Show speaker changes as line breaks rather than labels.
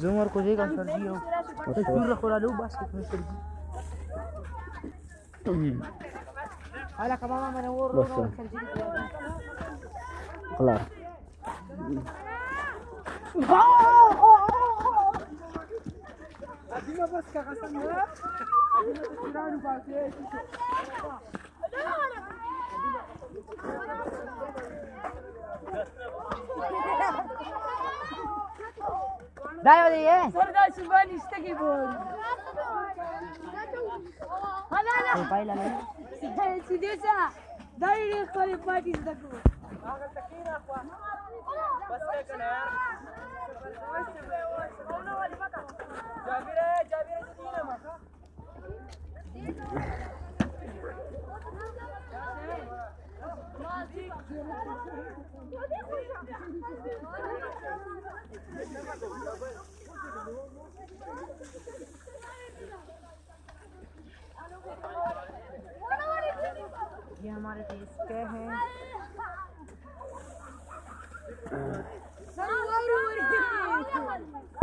زمر کو دیګم سر جی او پورا خورا لو بس کې سر جی هلا كمان من ور سر جی
خلاص
ادينا بس كغسلنا ادينا تشرانو باكي دايو دي ايه
سردا شباني اشتكي بول هلا لا
بايلا لا
سيديسا دايري خالي باتي زدكو
هاغه تكينا اخوا بس كده يا جابر جدينا ما ये हमारे देश के हैं